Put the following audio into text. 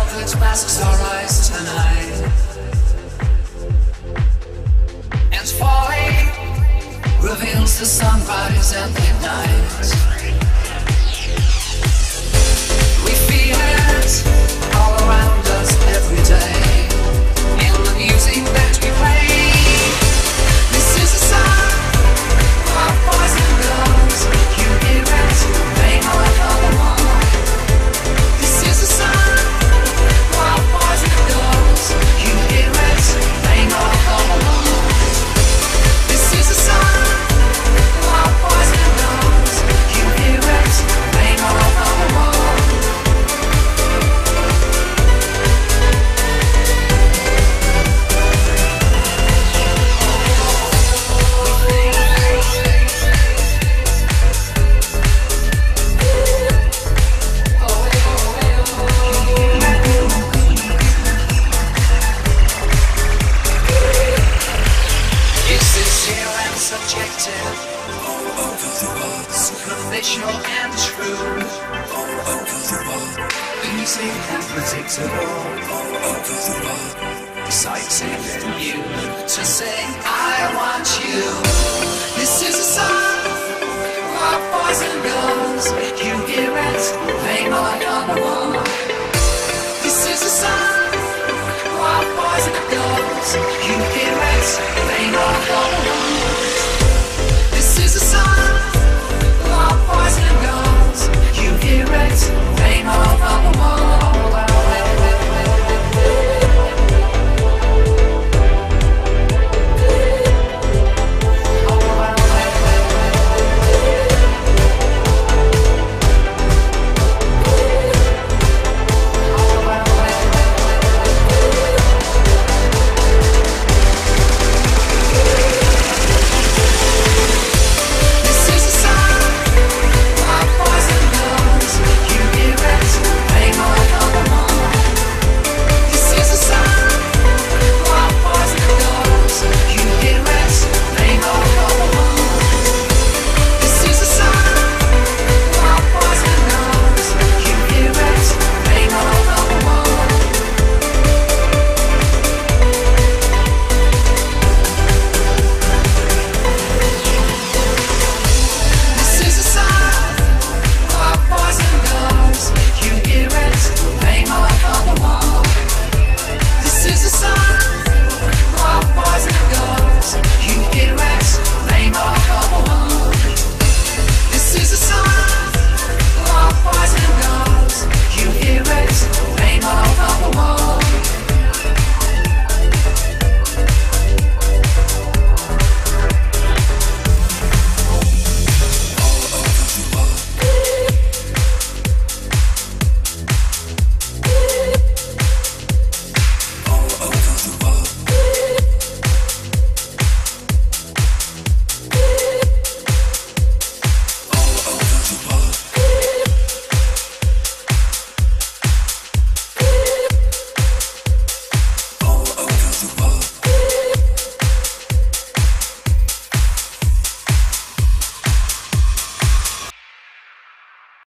that masks our eyes tonight, and falling reveals the sunrise and midnight. We feel it all around us every day, in the music that we play. This is a song of boys and girls. You hear it, they know another one. This is a song of boys and girls. You hear it, they know another one. This is a song of boys and girls. You hear it, they know another one. Subjective, superficial and true, easy and predictable, exciting and new to say I want you. This is a song of boys and girls. You hear it, they know another one. This is a song of boys and girls. You hear it, they know another one.